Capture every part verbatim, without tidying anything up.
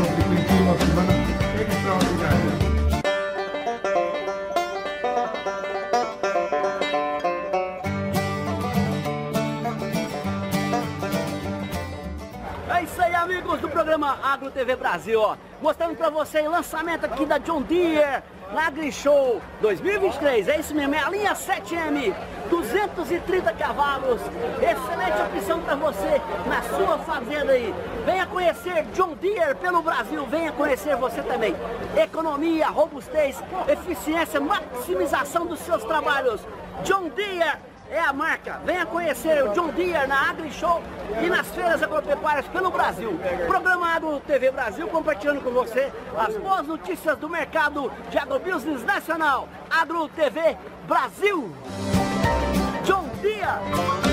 de Curitiba, uma semana extraordinária. É isso aí, amigos do programa Agro T V Brasil, ó, mostrando pra vocês o lançamento aqui da John Deere na AgriShow dois mil e vinte e três, é isso mesmo, é a linha sete M, duzentos e trinta cavalos, excelente opção pra você na sua fazenda aí. Venha conhecer John Deere pelo Brasil, venha conhecer você também. Economia, robustez, eficiência, maximização dos seus trabalhos. John Deere é a marca. Venha conhecer o John Deere na AgriShow e nas feiras agropecuárias pelo Brasil. Programa Agro T V Brasil compartilhando com você as boas notícias do mercado de agrobusiness nacional. Agro T V Brasil. John Deere.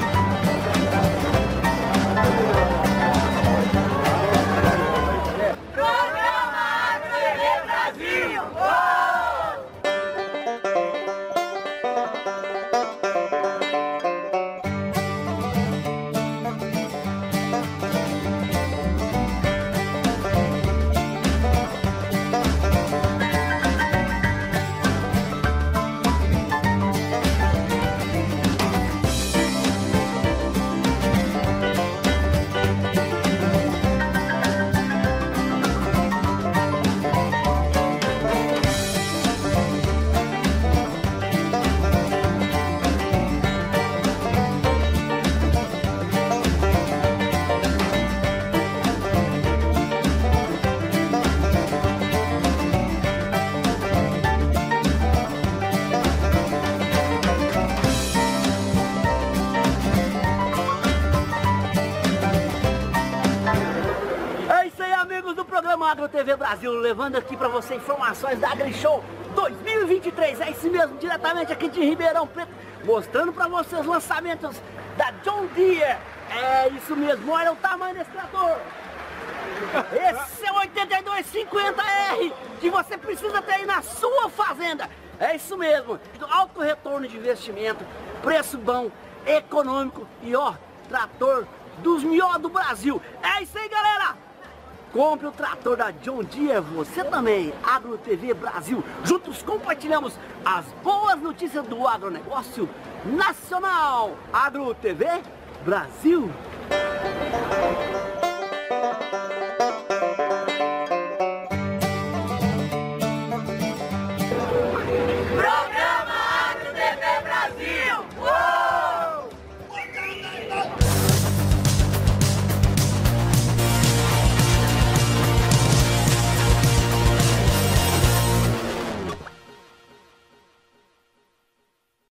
Agro T V Brasil, levando aqui para você informações da AgriShow dois mil e vinte e três, é isso mesmo, diretamente aqui de Ribeirão Preto, mostrando para você os lançamentos da John Deere. É isso mesmo, olha o tamanho desse trator. Esse é o oitenta e dois cinquenta R que você precisa ter aí na sua fazenda. É isso mesmo, alto retorno de investimento, preço bom, econômico e ó, trator dos melhores do Brasil. É isso aí, galera! Compre o trator da John Deere, você também, Agro T V Brasil. Juntos compartilhamos as boas notícias do agronegócio nacional. Agro T V Brasil.